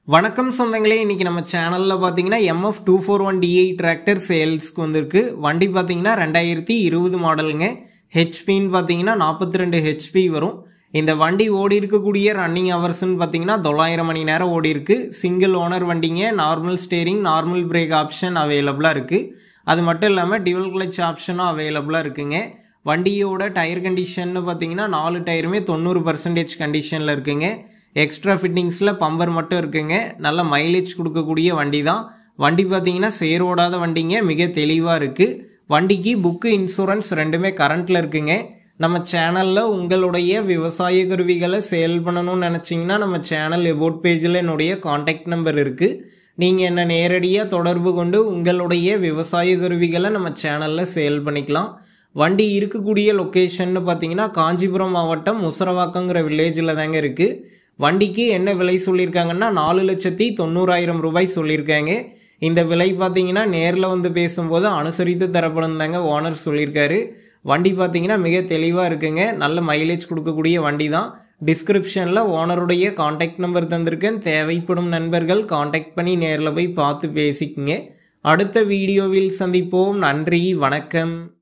வணக்கம் சொந்தங்களே, இன்னைக்கு நம்ம சேனல்ல பாத்தீங்கன்னா MF 241DI டிராக்டர் சேல்ஸ்க்கு வந்திருக்கு. வண்டி பாத்தீங்கன்னா 2020 மாடலுங்க. ஹெச்பின்னு பாத்தீங்கன்னா 42 ஹெச்பி வரும். இந்த வண்டி ஓடி இருக்கக்கூடிய ரன்னிங் ஹவர்ஸ்ன்னு பாத்தீங்கன்னா 900 மணி நேரம் ஓடி இருக்கு. சிங்கிள் ஓனர் வண்டிங்க. Normal steering, normal brake option அவைலபிளா இருக்கு. அது மட்டும் இல்லாம டியூவல் கிளட்ச் ஆப்ஷனும் அவைலபிளா இருக்குங்க. வண்டியோட டயர் கண்டிஷன் பாத்தீங்கன்னா 4 டயருமே 90% கண்டிஷன்ல இருக்குங்க. எக்ஸ்ட்ரா ஃபிட்டிங்ஸில் பம்பர் மட்டும் இருக்குங்க. நல்ல மைலேஜ் கொடுக்கக்கூடிய வண்டி தான். வண்டி பார்த்தீங்கன்னா சேரோடாத வண்டிங்க, மிக தெளிவாக இருக்குது. வண்டிக்கு புக்கு இன்சூரன்ஸ் ரெண்டுமே கரண்ட்டில் இருக்குங்க. நம்ம சேனலில் உங்களுடைய விவசாய கருவிகளை சேல் பண்ணணும்னு நினச்சிங்கன்னா நம்ம சேனல் எபோட் பேஜில் என்னுடைய காண்டாக்ட் நம்பர் இருக்குது. நீங்கள் என்ன நேரடியாக தொடர்பு கொண்டு உங்களுடைய விவசாய கருவிகளை நம்ம சேனலில் சேல் பண்ணிக்கலாம். வண்டி இருக்கக்கூடிய லொக்கேஷன்னு பார்த்தீங்கன்னா காஞ்சிபுரம் மாவட்டம் முசரவாக்கங்கிற வில்லேஜில் தாங்க இருக்குது. வண்டிக்கு என்ன விலை சொல்லியிருக்காங்கன்னா 4,90,000 ரூபாய் சொல்லியிருக்காங்க. இந்த விலை பார்த்தீங்கன்னா நேரில் வந்து பேசும்போது அனுசரித்து தரப்படும் தாங்க ஓனர் சொல்லியிருக்காரு. வண்டி பார்த்தீங்கன்னா மிக தெளிவாக இருக்குங்க. நல்ல மைலேஜ் கொடுக்கக்கூடிய வண்டி தான். டிஸ்கிரிப்ஷனில் ஓனருடைய காண்டாக்ட் நம்பர் தந்திருக்கேன். தேவைப்படும் நண்பர்கள் காண்டாக்ட் பண்ணி நேரில் போய் பார்த்து பேசிக்குங்க. அடுத்த வீடியோவில் சந்திப்போம். நன்றி, வணக்கம்.